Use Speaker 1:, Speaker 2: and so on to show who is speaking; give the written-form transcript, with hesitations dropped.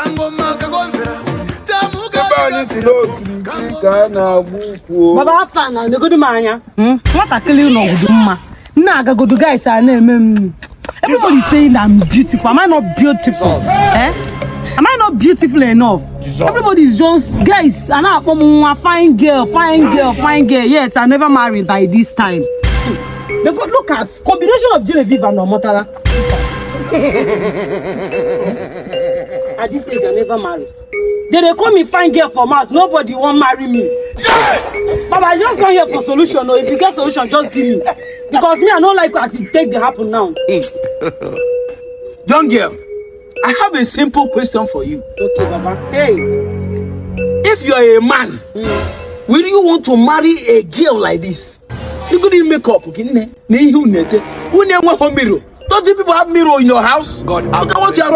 Speaker 1: Baba fan the good mania. What a clean no good ma. Naga go to guys are name. Everybody saying that I'm beautiful. Am I not beautiful? Eh? Am I not beautiful enough? Everybody's just guys and I fine girl. Yes, I never married by this time. Because look at combination of Genevieve and Omotala. At this age, I never married. They call me fine girl for Mars. Nobody won't marry me. But I just come here for solution. Or if you get solution, just give me. Because me, I don't like as it take the happen now.
Speaker 2: Young girl, I have a simple question for you.
Speaker 1: Okay, Baba. Hey.
Speaker 2: If you are a man, will you want to marry a girl like this? You couldn't make up. Don't you people have mirror in your house? God, look at what you are